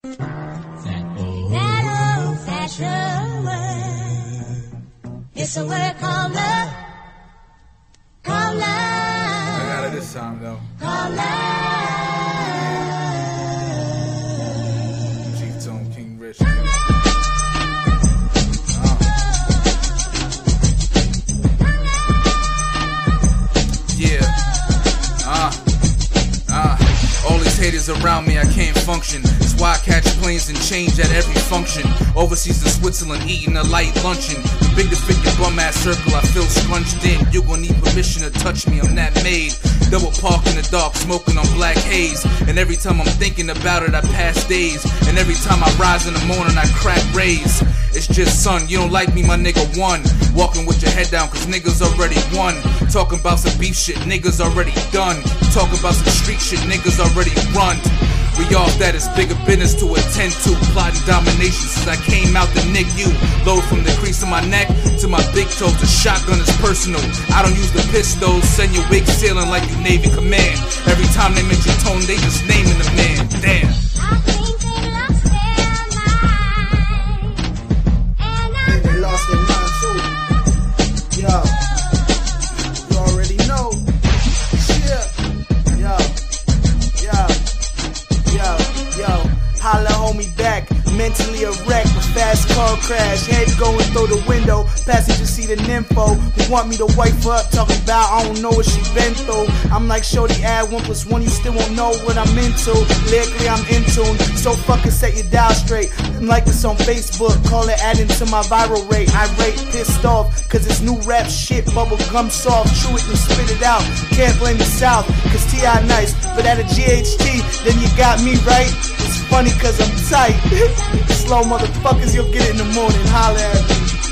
That old-fashioned word. It's a word called love. Called love. I got it this time though. Called love. Chief Tone, King Rich. All these haters around me, I can't function. That's why I catch planes and change at every function. Overseas in Switzerland, eating a light luncheon. The big to fit your bum ass circle, I feel scrunched in. You gon' need permission to touch me, I'm that made. Double park in the dark, smoking on black haze. And every time I'm thinking about it, I pass days. And every time I rise in the morning, I crack rays. It's just son, you don't like me, my nigga won. Walking with your head down, cause niggas already won. Talking about some beef shit, niggas already done. Talking about some street shit, niggas already run. We off that, it's bigger business to attend to. Plotting domination since I came out the NICU. Load from the crease of my neck to my big toes. The shotgun is personal, I don't use the pistols. Send your wig sailing like you Navy command. Every time they mention Tone, they just naming the man. Damn. I think they lost their mind. And I think they lost their mind too. Yo, you already know. Yo, holla homie back, mentally a wreck, a fast car crash, head going through the window, passenger seat an info, who want me to wife her up, talking about I don't know what she been through. I'm like shorty add 1 + 1, you still won't know what I'm into. Lyrically I'm in tune, so fucking set your dial straight. Like this on Facebook, call it adding to my viral rate. I rate pissed off, cause it's new rap shit, bubble gum soft, chew it and spit it out. Can't blame the South, cause T.I. nice, but at a GHT, then you got me right. It's funny cause I'm tight. Slow motherfuckers, you'll get it in the morning, holla at me.